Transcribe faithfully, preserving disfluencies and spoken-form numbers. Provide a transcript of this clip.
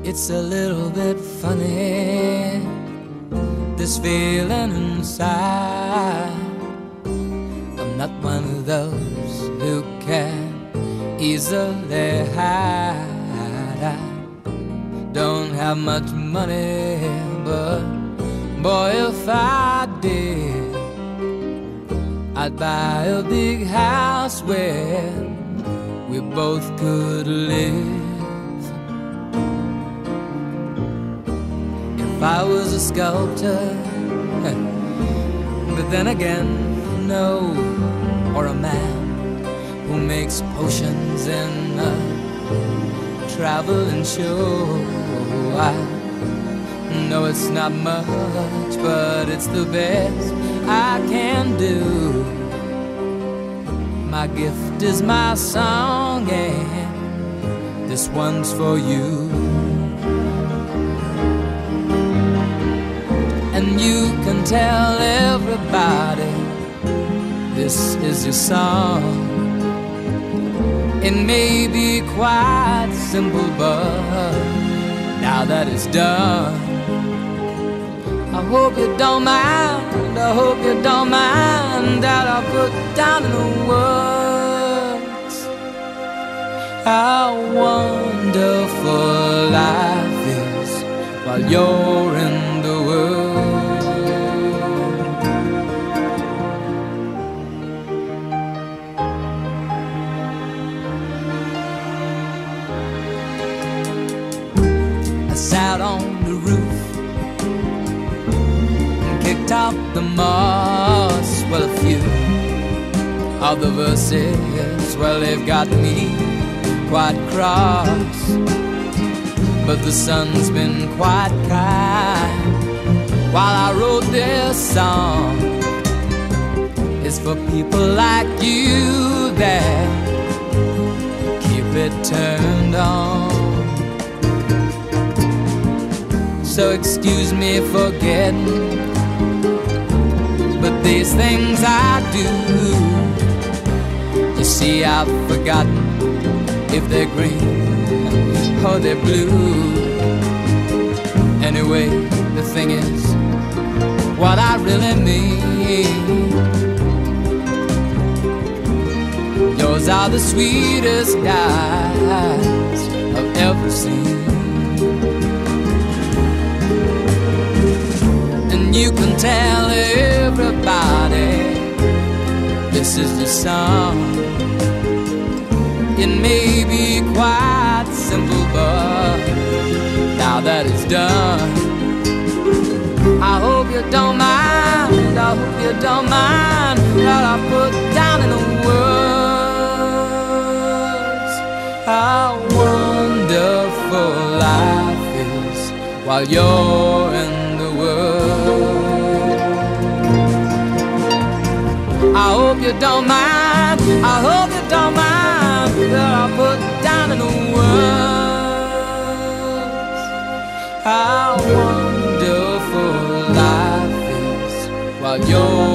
It's a little bit funny, this feeling inside. I'm not one of those who can easily hide. I don't have much money, but boy, if I did, I'd buy a big house where we both could live. If I was a sculptor, but then again, no, or a man who makes potions in a traveling show. I know it's not much, but it's the best I can do. My gift is my song, and this one's for you. And you can tell everybody this is your song. It may be quite simple, but now that it's done, I hope you don't mind, I hope you don't mind that I put down in the words how wonderful life is while you're in the world. I sat on the roof and kicked out the moss. Well, a few of the verses, well, they've got me quite cross, but the sun's been quite kind while I wrote this song. It's for people like you that keep it turned on. So excuse me for getting, but these things I do, you see, I've forgotten if they're green or they're blue. Anyway, the thing is, what I really mean, yours are the sweetest eyes I've ever seen. And you can tell everybody this is the song. It may be quite simple, but now that it's done, I hope you don't mind, I hope you don't mind that I put down in the words how wonderful life is while you're in the world. I hope you don't mind, I hope you don't mind that I put down in the words how wonderful life is while you're